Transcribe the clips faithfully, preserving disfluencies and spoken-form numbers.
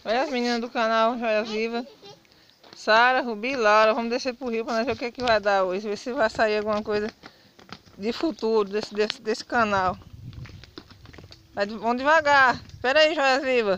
Olha as meninas do canal Joia Viva. Sara, Rubi e Laura. Vamos descer pro rio para nós ver o que é que vai dar hoje. Ver se vai sair alguma coisa de futuro desse, desse, desse canal. Vai, vamos devagar. Espera aí, Joia Viva.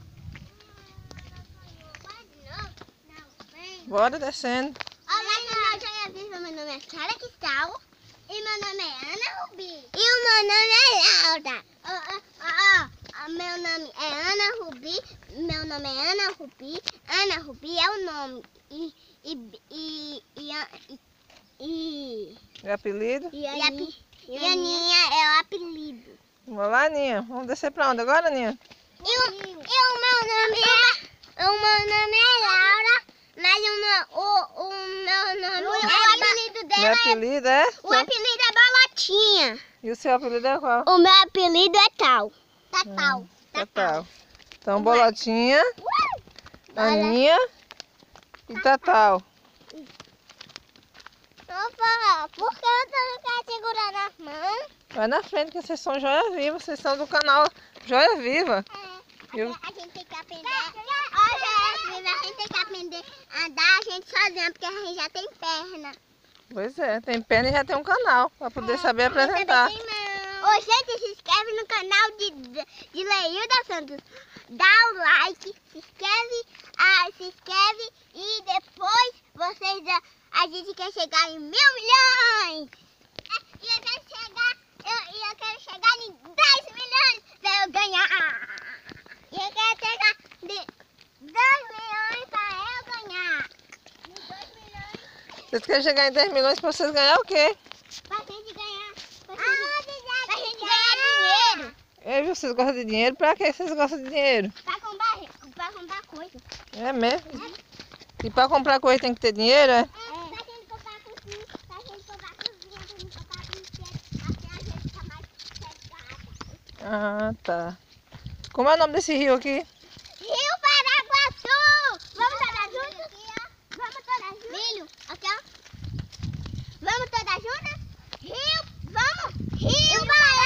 Bora descendo. Olá, canal Joia Viva. Meu nome é Sara Cristal. E meu nome é Ana Rubi. E o meu nome é Laura. Oh, oh, oh, oh. Meu nome é Ana Rubi. Meu nome é Ana Rubi. Ana Rubi é o nome. E. E. E. E. e, e É apelido? E, a, e, e a Aninha é o apelido. Vamos lá, Aninha. Vamos descer pra onde agora, Aninha? E o, e o meu nome é. O meu nome é Laura. Mas o, o, o meu nome o, é. O apelido dela meu apelido é. é o apelido é Bolotinha. E o seu apelido é qual? O meu apelido é Tal. Tatal. Hum, Tatal. Então, Bolotinha, Aninha e Tatal. Por que eu não quero segurar nas mãos? Vai na frente que vocês são Joia Viva. Vocês são do canal Joia Viva. É. Eu... A gente tem que aprender. Ó, Joia Viva, a gente tem que aprender a andar a gente sozinha, porque a gente já tem perna. Pois é, tem perna e já tem um canal para poder é, saber apresentar. Ô, gente, se inscreve no canal de, de Leilda Santos. Dá o like, se inscreve, ah, se inscreve e depois vocês, a, a gente quer chegar em mil milhões. É, e eu quero chegar, eu, eu quero chegar em dez milhões para eu ganhar. E eu quero chegar de dois milhões para eu ganhar. De dois milhões. Vocês querem chegar em dez milhões para vocês ganhar o quê? Pra gente ganhar. Pra gente, ah, pra gente ganhar dinheiro. É, vocês gostam de dinheiro? Pra que vocês gostam de dinheiro? Pra comprar, pra comprar coisa. É mesmo? É. E pra comprar coisa tem que ter dinheiro, é? É, pra gente comprar cozinha, pra gente comprar cozinha, pra gente comprar brinquedo, assim a gente fica mais sossegada. Ah, tá. Como é o nome desse rio aqui? Rio Paraguaçu! Vamos todas juntas? Vamos todas juntas? Milho, aqui ó. Vamos todas juntas? Rio, vamos! Rio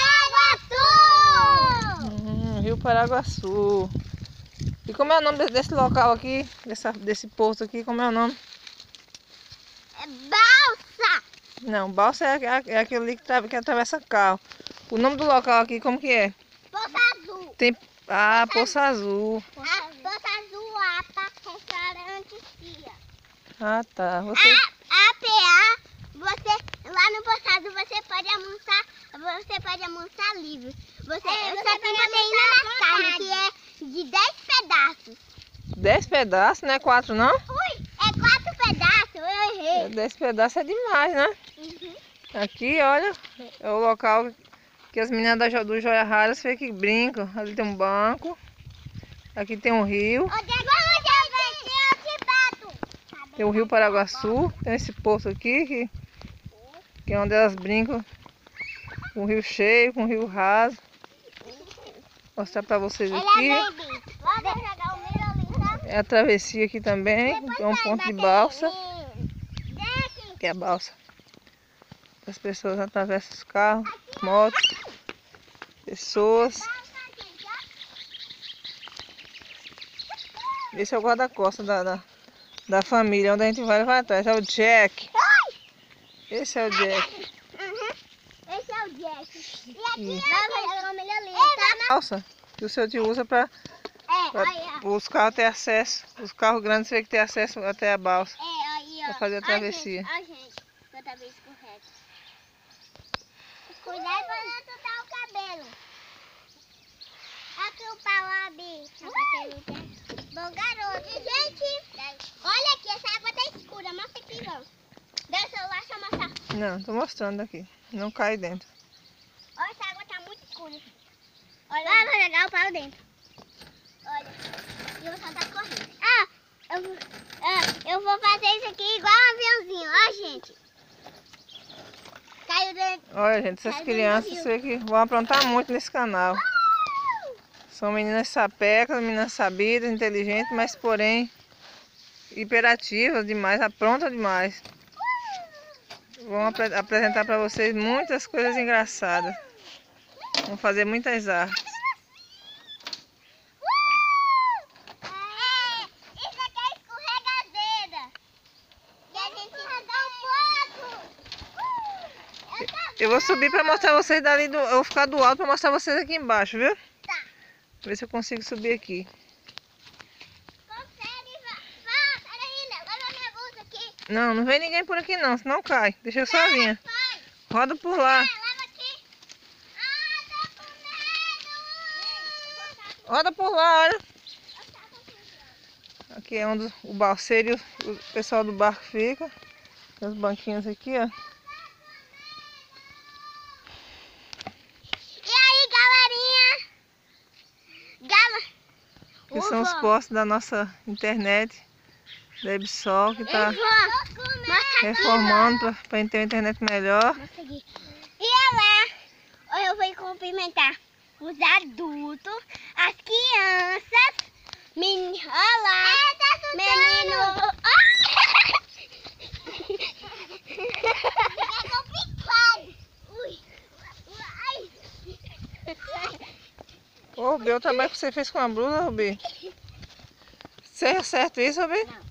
Paraguaçu! Hum, Rio Paraguaçu. E como é o nome desse, desse local aqui? Dessa, desse poço aqui, como é o nome? É balsa! Não, balsa é, é, é aquele ali que, tá, que atravessa carro. O nome do local aqui, como que é? Poço Azul. Tem, ah, Poço Azul. Ah, Poço Azul, A P A, restaurante Cia. Ah, tá. Você... A, A P A, você, lá no Poço Azul você pode almoçar, você pode almoçar livre. Você, é, você só tem proteína na carne, que é de dez pedaços. dez pedaços, não é quatro não? Ui, é quatro pedaços, eu errei. É, dez pedaços é demais, né? Uhum. Aqui, olha, é o local que as meninas da Jo- do Joia Raras fez que brincam. Ali tem um banco. Aqui tem um rio. Tem o Rio Paraguaçu. Tem esse poço aqui, que, que é onde elas brincam. Com o rio cheio, com o rio raso. Vou mostrar pra vocês aqui. É a travessia aqui também. Tem um ponto de balsa. Que é a balsa. As pessoas atravessam os carros, motos, pessoas. Esse é o guarda-costas da, da, da família, onde a gente vai vai atrás. É o Jack. Esse é o Jack. Uhum. Esse é o Jack. E aqui E... é a família linda. Balsa que o seu tio usa para É, os carros ter acesso. Os carros grandes têm que ter acesso até a balsa. É, aí, ó. Para fazer a travessia. Ó, gente, ó, gente, toda vez escorrega. Cuidado pra não tutar o cabelo. Aqui o pau, Abi. Bom, garoto. E, gente, olha aqui, essa água tá escura. Mostra aqui, vamos. Dá o celular, deixa eu mostrar. Não, tô mostrando aqui. Não cai dentro. Olha, essa água tá muito escura. Olha, ah, vou jogar o pau dentro. Olha, e eu vou tá correndo. Ah, eu, vou- ah, eu vou fazer isso aqui igual um aviãozinho, ó, gente. Caiu dentro. Olha, gente, essas Cai crianças dentro do sei que vão aprontar muito nesse canal. São meninas sapecas, meninas sabidas, inteligentes, mas porém hiperativas demais, aprontam demais. Vão apre- apresentar para vocês muitas coisas engraçadas. Vão fazer muitas artes. Eu vou subir pra mostrar vocês dali, do, eu vou ficar do alto pra mostrar vocês aqui embaixo, viu? Tá. Ver se eu consigo subir aqui. Consegue, vá. Vá, peraí, leva minha bolsa aqui. Não, não vem ninguém por aqui não, senão cai. Deixa eu sozinha. Vai. Roda por lá. É, leva aqui. Ah, tô com medo. Roda por lá, olha. Aqui é onde o balseiro e o pessoal do barco fica. Tem os banquinhos aqui, ó. E aí, galerinha? Gala... Que são os postos da nossa internet, da Ebsol, que tá reformando pra, pra gente ter uma internet melhor. E olha lá, eu vou cumprimentar os adultos, as crianças, men... olha lá, menino... É complicado. Ui. Ai. Ô, Rubi, olha o trabalho que você fez com a blusa, Rubi. Você acerta isso, Rubi? Não.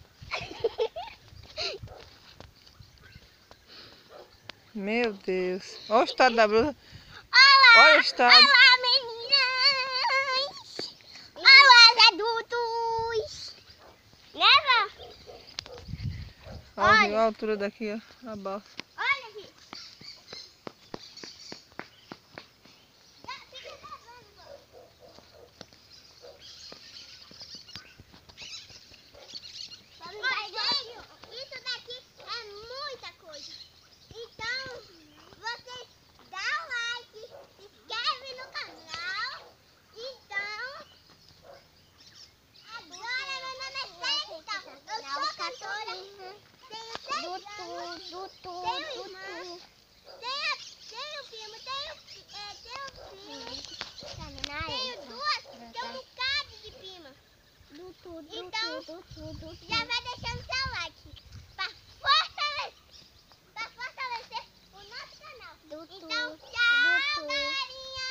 Meu Deus. Olha o estado da blusa. Olha lá, Olha o estado. olha lá, meninas. Olha lá, os adultos. Leva. Olha, Olha. a altura daqui, ó, a balsa. Olha aqui. Fica gravando, vó. Mas, gente, isso daqui é muita coisa. Então, vocês dá o like, se inscreve no canal. Então, agora meu nome é Senta. Eu sou cantora. Tenho seis anos. Tenho irmã. Tenho, tenho primo. Tenho, é, tenho filho. Tenho duas. Tenho um bocado de prima. Então, já vai deixando seu like para fortalecer, para fortalecer o nosso canal. Então, tchau, galerinha!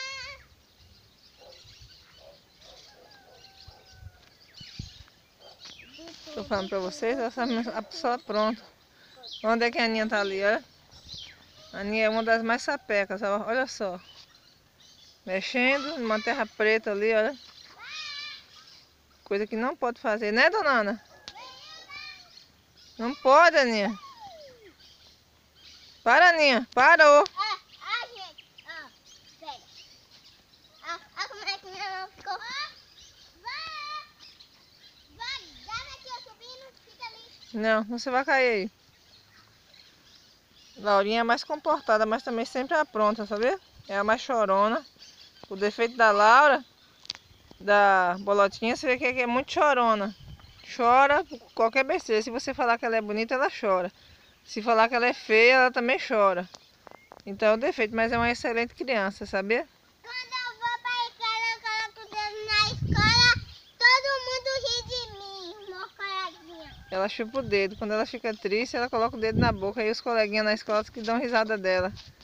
Tô falando pra vocês, essa a pessoa pronta. Onde é que a Aninha tá ali, olha? A Aninha é uma das mais sapecas, ó, olha só. Mexendo numa terra preta ali, olha. Coisa que não pode fazer, né, dona Ana? Não pode, Aninha. Para, Aninha. Parou. Ah, ah, gente. Ah, pega. Ah, ah, como é que minha mão ficou? Ah, vai. Vai, dá aqui, ó, subindo. Fica ali. Não, você vai cair aí. Laurinha é mais comportada, mas também sempre apronta, sabia? É a mais chorona. O defeito da Laura, da Bolotinha, você vê que é muito chorona. Chora por qualquer besteira. Se você falar que ela é bonita, ela chora. Se falar que ela é feia, ela também chora. Então é o defeito, mas é uma excelente criança, sabia? Quando eu vou pra escola, eu coloco o dedo na escola, todo mundo ri de mim, uma coleguinha. Ela chupa o dedo. Quando ela fica triste, ela coloca o dedo na boca. E os coleguinhas na escola que dão risada dela.